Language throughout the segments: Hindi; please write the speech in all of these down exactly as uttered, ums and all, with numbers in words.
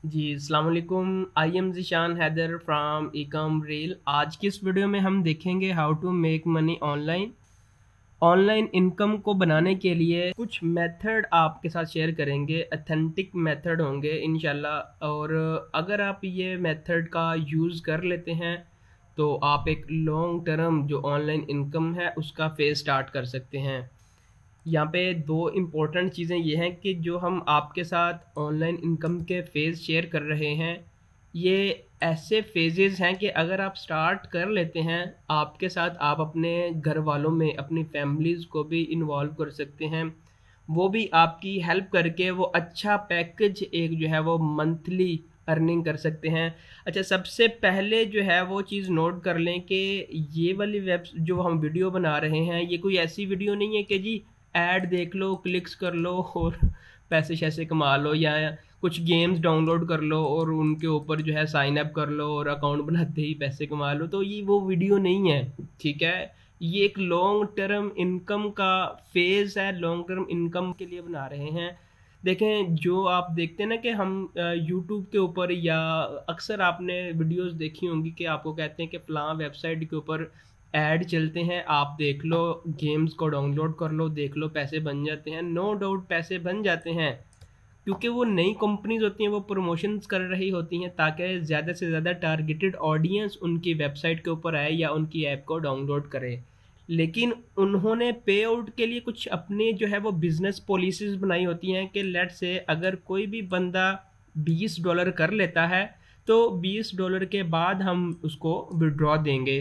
जी, अस्सलाम वालेकुम। I am Zeeshan Haider from ecom reel. आज की इस वीडियो में हम देखेंगे how to make money online. Online income को बनाने के लिए कुछ मेथड आपके साथ शेयर करेंगे, ऑथेंटिक मेथड होंगे इंशाल्लाह। और अगर आप ये मेथड का यूज़ कर लेते हैं तो आप एक लॉन्ग टर्म जो ऑनलाइन इनकम है उसका फेज़ स्टार्ट कर सकते हैं। यहाँ पे दो इम्पोर्टेंट चीज़ें ये हैं कि जो हम आपके साथ ऑनलाइन इनकम के फेज़ शेयर कर रहे हैं, ये ऐसे फेजेस हैं कि अगर आप स्टार्ट कर लेते हैं, आपके साथ आप अपने घर वालों में अपनी फैमिलीज़ को भी इन्वॉल्व कर सकते हैं। वो भी आपकी हेल्प करके वो अच्छा पैकेज एक जो है वो मंथली अर्निंग कर सकते हैं। अच्छा, सबसे पहले जो है वो चीज़ नोट कर लें कि ये वाली वेब जो हम वीडियो बना रहे हैं, ये कोई ऐसी वीडियो नहीं है कि जी ऐड देख लो, क्लिक्स कर लो और पैसे शैसे कमा लो, या कुछ गेम्स डाउनलोड कर लो और उनके ऊपर जो है साइन अप कर लो और अकाउंट बनाते ही पैसे कमा लो। तो ये वो वीडियो नहीं है, ठीक है। ये एक लॉन्ग टर्म इनकम का फेज़ है, लॉन्ग टर्म इनकम के लिए बना रहे हैं। देखें, जो आप देखते हैं ना कि हम यूट्यूब के ऊपर या अक्सर आपने वीडियोस देखी होंगी कि आपको कहते हैं कि फ़लाँ वेबसाइट के ऊपर ऐड चलते हैं, आप देख लो, गेम्स को डाउनलोड कर लो, देख लो, पैसे बन जाते हैं। नो डाउट पैसे बन जाते हैं, क्योंकि वो नई कंपनीज होती हैं, वो प्रमोशंस कर रही होती हैं ताकि ज़्यादा से ज़्यादा टारगेटेड ऑडियंस उनकी वेबसाइट के ऊपर आए या उनकी ऐप को डाउनलोड करे। लेकिन उन्होंने पे आउट के लिए कुछ अपने जो है वो बिज़नेस पॉलिसीज़ बनाई होती हैं कि लेट से अगर कोई भी बंदा बीस डॉलर कर लेता है तो बीस डॉलर के बाद हम उसको विड्रॉ देंगे।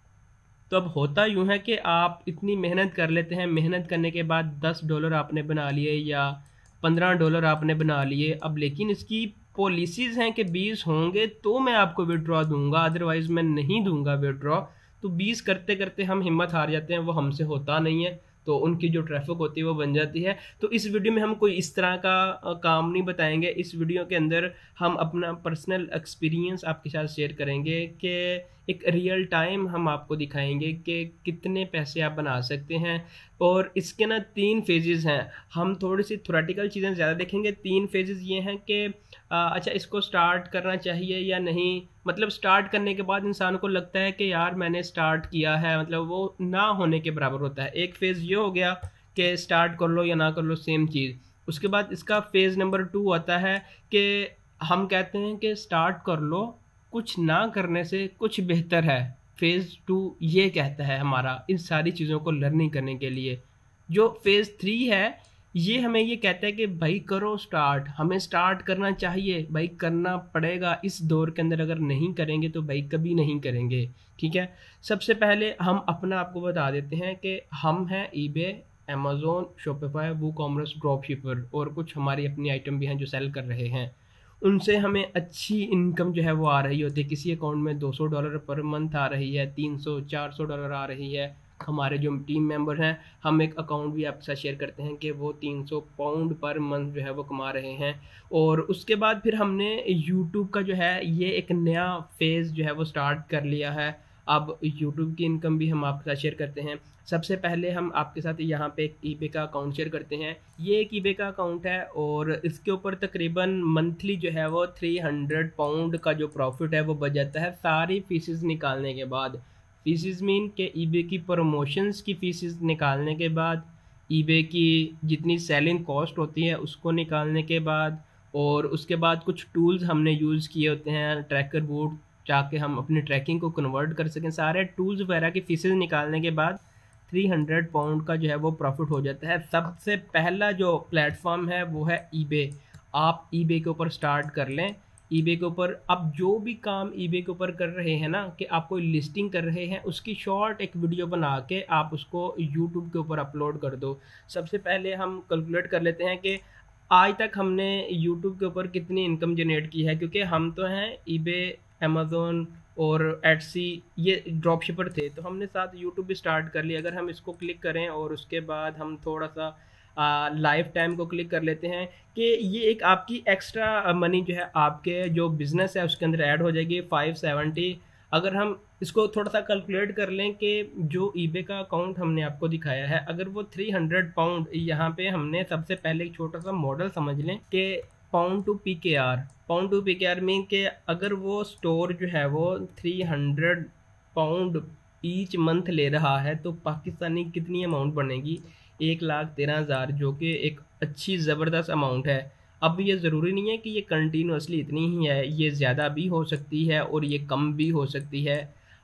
तो अब होता यूँ है कि आप इतनी मेहनत कर लेते हैं, मेहनत करने के बाद दस डॉलर आपने बना लिए या पंद्रह डॉलर आपने बना लिए। अब लेकिन इसकी पॉलिसीज़ हैं कि बीस होंगे तो मैं आपको विड्रॉ दूंगा, अदरवाइज़ मैं नहीं दूंगा विड्रॉ। तो बीस करते करते हम हिम्मत हार जाते हैं, वो हमसे होता नहीं है, तो उनकी जो ट्रैफिक होती है वो बन जाती है। तो इस वीडियो में हम कोई इस तरह का काम नहीं बताएंगे। इस वीडियो के अंदर हम अपना पर्सनल एक्सपीरियंस आपके साथ शेयर करेंगे कि एक रियल टाइम हम आपको दिखाएंगे कि कितने पैसे आप बना सकते हैं। और इसके ना तीन फेजेस हैं, हम थोड़ी सी थ्योरेटिकल चीज़ें ज़्यादा देखेंगे। तीन फेजेस ये हैं कि अच्छा, इसको स्टार्ट करना चाहिए या नहीं। मतलब स्टार्ट करने के बाद इंसान को लगता है कि यार मैंने स्टार्ट किया है, मतलब वो ना होने के बराबर होता है। एक फ़ेज़ ये हो गया कि स्टार्ट कर लो या ना कर लो, सेम चीज़। उसके बाद इसका फेज़ नंबर टू आता है कि हम कहते हैं कि स्टार्ट कर लो, कुछ ना करने से कुछ बेहतर है। फेज़ टू ये कहता है हमारा इन सारी चीज़ों को लर्निंग करने के लिए। जो फेज़ थ्री है ये हमें ये कहता है कि भाई करो स्टार्ट, हमें स्टार्ट करना चाहिए, भाई करना पड़ेगा। इस दौर के अंदर अगर नहीं करेंगे तो भाई कभी नहीं करेंगे, ठीक है। सबसे पहले हम अपना आपको बता देते हैं कि हम हैं eBay, Amazon, Shopify, WooCommerce, drop shipper और कुछ हमारी अपनी आइटम भी हैं जो सेल कर रहे हैं। उनसे हमें अच्छी इनकम जो है वो आ रही होती है। किसी अकाउंट में दो सौ डॉलर पर मंथ आ रही है, तीन सौ चार सौ डॉलर आ रही है। हमारे जो टीम मेंबर हैं, हम एक अकाउंट भी आपके साथ शेयर करते हैं कि वो तीन सौ पाउंड पर मंथ जो है वो कमा रहे हैं। और उसके बाद फिर हमने यूट्यूब का जो है ये एक नया फेज़ जो है वो स्टार्ट कर लिया है। अब यूट्यूब की इनकम भी हम आपके साथ शेयर करते हैं। सबसे पहले हम आपके साथ यहाँ पे एक ईबे का अकाउंट शेयर करते हैं। ये एक ईबे का अकाउंट है और इसके ऊपर तकरीबन मंथली जो है वो थ्री हंड्रेड पाउंड का जो प्रॉफिट है वो बच जाता है, सारी फीसेस निकालने के बाद। फीसेस मीन के ईबे की प्रमोशंस की फीसेस निकालने के बाद, ईबे की जितनी सेलिंग कॉस्ट होती है उसको निकालने के बाद, और उसके बाद कुछ टूल्स हमने यूज़ किए होते हैं, ट्रैकर बूट, ताकि हम अपनी ट्रैकिंग को कन्वर्ट कर सकें। सारे टूल्स वगैरह की फीसेस निकालने के बाद थ्री हंड्रेड पाउंड का जो है वो प्रॉफिट हो जाता है। सबसे पहला जो प्लेटफॉर्म है वो है ईबे। आप ईबे के ऊपर स्टार्ट कर लें। ईबे के ऊपर आप जो भी काम ईबे के ऊपर कर रहे हैं ना, कि आप कोई लिस्टिंग कर रहे हैं, उसकी शॉर्ट एक वीडियो बना के आप उसको यूट्यूब के ऊपर अपलोड कर दो। सबसे पहले हम कैलकुलेट कर लेते हैं कि आज तक हमने यूट्यूब के ऊपर कितनी इनकम जनरेट की है, क्योंकि हम तो हैं ईबे, अमेज़ॉन और एटसी, ये ड्रॉप शिपर थे, तो हमने साथ यूट्यूब भी स्टार्ट कर लिया। अगर हम इसको क्लिक करें और उसके बाद हम थोड़ा सा लाइफ टाइम को क्लिक कर लेते हैं कि ये एक आपकी एक्स्ट्रा मनी जो है आपके जो बिज़नेस है उसके अंदर ऐड हो जाएगी फाइव सेवेंटी। अगर हम इसको थोड़ा सा कैलकुलेट कर लें कि जो ईबे का अकाउंट हमने आपको दिखाया है, अगर वो थ्री हंड्रेड पाउंड, यहाँ पे हमने सबसे पहले एक छोटा सा मॉडल समझ लें कि pound to P K R, pound to P K R mean के अगर वो स्टोर जो है वो three hundred pound each month ले रहा है तो पाकिस्तानी कितनी अमाउंट बनेगी, एक लाख तेरह हज़ार, जो कि एक अच्छी ज़बरदस्त अमाउंट है। अब ये ज़रूरी नहीं है कि ये कंटिन्यूसली इतनी ही है, ये ज़्यादा भी हो सकती है और ये कम भी हो सकती है।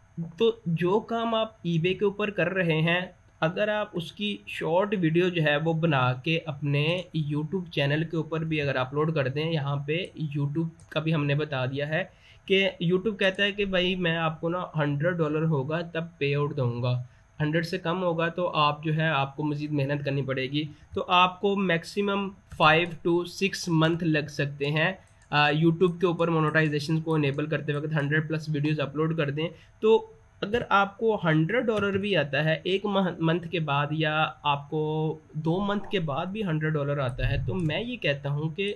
तो जो काम आप ईबे के ऊपर कर रहे हैं, अगर आप उसकी शॉर्ट वीडियो जो है वो बना के अपने यूट्यूब चैनल के ऊपर भी अगर अपलोड कर दें, यहाँ पे यूट्यूब का भी हमने बता दिया है कि यूट्यूब कहता है कि भाई मैं आपको ना हंड्रेड डॉलर होगा तब पे आउट दूँगा, हंड्रेड से कम होगा तो आप जो है आपको मज़ीद मेहनत करनी पड़ेगी। तो आपको maximum five to six month लग सकते हैं यूट्यूब के ऊपर मोनेटाइजेशन को इनेबल करते वक्त हंड्रेड प्लस वीडियोज़ अपलोड कर दें। तो अगर आपको हंड्रेड डॉलर भी आता है एक मंथ के बाद या आपको दो मंथ के बाद भी हंड्रेड डॉलर आता है, तो मैं ये कहता हूँ कि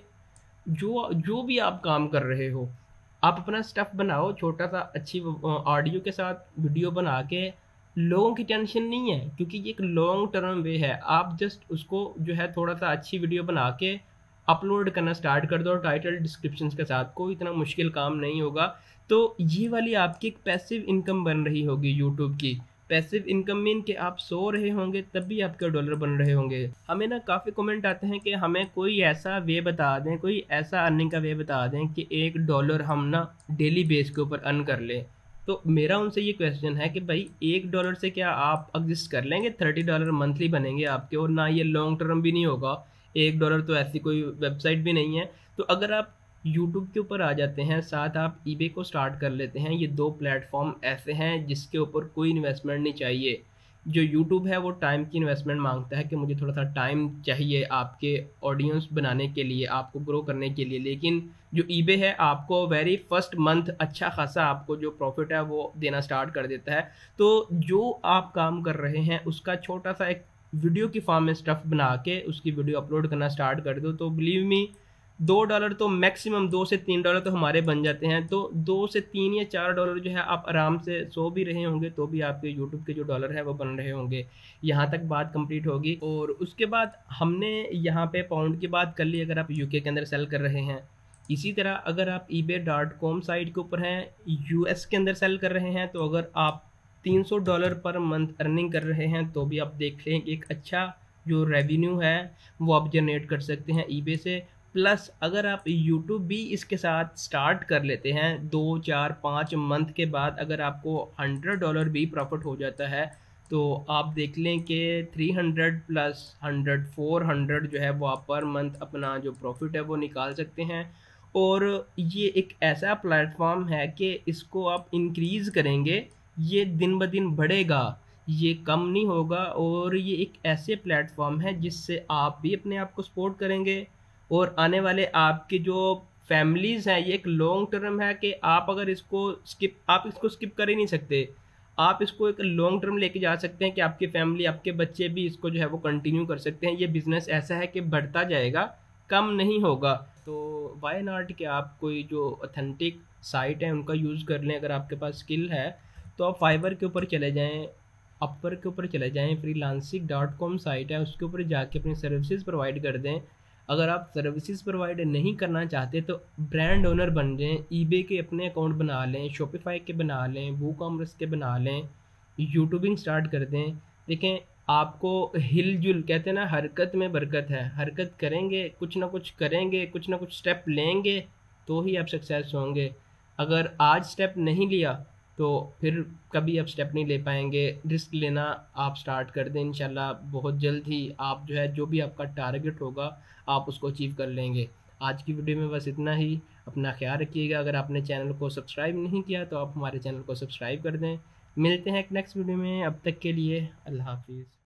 जो जो भी आप काम कर रहे हो, आप अपना स्टफ बनाओ छोटा सा, अच्छी ऑडियो के साथ वीडियो बना के, लोगों की टेंशन नहीं है क्योंकि ये एक लॉन्ग टर्म वे है। आप जस्ट उसको जो है थोड़ा सा अच्छी वीडियो बना के अपलोड करना स्टार्ट कर दो टाइटल डिस्क्रिप्शन के साथ, कोई इतना मुश्किल काम नहीं होगा। तो ये वाली आपकी एक पैसिव इनकम बन रही होगी यूट्यूब की। पैसिव इनकम मीन कि आप सो रहे होंगे तब भी आपके डॉलर बन रहे होंगे। हमें ना काफ़ी कमेंट आते हैं कि हमें कोई ऐसा वे बता दें, कोई ऐसा अर्निंग का वे बता दें कि एक डॉलर हम ना डेली बेस के ऊपर अर्न कर लें। तो मेरा उनसे ये क्वेश्चन है कि भाई एक डॉलर से क्या आप एग्जिस्ट कर लेंगे, थर्टी डॉलर मंथली बनेंगे आपके, और ना ये लॉन्ग टर्म भी नहीं होगा। एक डॉलर तो ऐसी कोई वेबसाइट भी नहीं है। तो अगर आप यूट्यूब के ऊपर आ जाते हैं, साथ आप ईबे को स्टार्ट कर लेते हैं, ये दो प्लेटफॉर्म ऐसे हैं जिसके ऊपर कोई इन्वेस्टमेंट नहीं चाहिए। जो यूट्यूब है वो टाइम की इन्वेस्टमेंट मांगता है कि मुझे थोड़ा सा टाइम चाहिए आपके ऑडियंस बनाने के लिए, आपको ग्रो करने के लिए। लेकिन जो ईबे है आपको वेरी फर्स्ट मंथ अच्छा खासा आपको जो प्रॉफिट है वो देना स्टार्ट कर देता है। तो जो आप काम कर रहे हैं उसका छोटा सा एक वीडियो की फॉर्म में स्टफ बना के उसकी वीडियो अपलोड करना स्टार्ट कर दो, तो बिलीव मी दो डॉलर तो मैक्सिमम दो से तीन डॉलर तो हमारे बन जाते हैं। तो दो से तीन या चार डॉलर जो है आप आराम से सो भी रहे होंगे तो भी आपके यूट्यूब के जो डॉलर है वो बन रहे होंगे। यहाँ तक बात कंप्लीट होगी। और उसके बाद हमने यहाँ पे पाउंड की बात कर ली अगर आप यूके के अंदर सेल कर रहे हैं। इसी तरह अगर आप ईबे डॉट कॉम साइट के ऊपर हैं, यूएस के अंदर सेल कर रहे हैं, तो अगर आप तीन सौ डॉलर पर मंथ अर्निंग कर रहे हैं तो भी आप देख लें एक अच्छा जो रेवेन्यू है वो आप जनरेट कर सकते हैं ईबे से। प्लस अगर आप यूट्यूब भी इसके साथ स्टार्ट कर लेते हैं, दो चार पाँच मंथ के बाद अगर आपको हंड्रेड डॉलर भी प्रॉफिट हो जाता है, तो आप देख लें कि three hundred plus hundred four hundred जो है वो आप पर मंथ अपना जो प्रॉफिट है वो निकाल सकते हैं। और ये एक ऐसा प्लेटफॉर्म है कि इसको आप इंक्रीज़ करेंगे, ये दिन ब दिन बढ़ेगा, ये कम नहीं होगा। और ये एक ऐसे प्लेटफॉर्म है जिससे आप भी अपने आप को सपोर्ट करेंगे और आने वाले आपके जो फैमिलीज़ हैं, ये एक लॉन्ग टर्म है कि आप अगर इसको स्किप आप इसको स्किप कर ही नहीं सकते। आप इसको एक लॉन्ग टर्म लेके जा सकते हैं कि आपकी फैमिली, आपके बच्चे भी इसको जो है वो कंटिन्यू कर सकते हैं। ये बिज़नेस ऐसा है कि बढ़ता जाएगा, कम नहीं होगा। तो वाई नॉट कि आप कोई जो ऑथेंटिक साइट है उनका यूज़ कर लें। अगर आपके पास स्किल है तो आप फाइवर के ऊपर चले जाएँ, अपवर के ऊपर चले जाएँ, फ्रीलांसिंग डॉट कॉम साइट है उसके ऊपर जाके अपनी सर्विसेज प्रोवाइड कर दें। अगर आप सर्विसेज प्रोवाइड नहीं करना चाहते तो ब्रांड ओनर बन जाएं, ईबे के अपने अकाउंट बना लें, शॉपिफाई के बना लें, वूकॉमर्स के बना लें, यूट्यूबिंग स्टार्ट कर दें। देखें आपको हिलजुल कहते हैं ना, हरकत में बरकत है। हरकत करेंगे, कुछ ना कुछ करेंगे, कुछ ना कुछ स्टेप लेंगे तो ही आप सक्सेस होंगे। अगर आज स्टेप नहीं लिया तो फिर कभी आप स्टेप नहीं ले पाएंगे। रिस्क लेना आप स्टार्ट कर दें, इंशाल्लाह बहुत जल्द ही आप जो है जो भी आपका टारगेट होगा आप उसको अचीव कर लेंगे। आज की वीडियो में बस इतना ही। अपना ख्याल रखिएगा। अगर आपने चैनल को सब्सक्राइब नहीं किया तो आप हमारे चैनल को सब्सक्राइब कर दें। मिलते हैं एक नेक्स्ट वीडियो में, अब तक के लिए अल्लाह हाफिज़।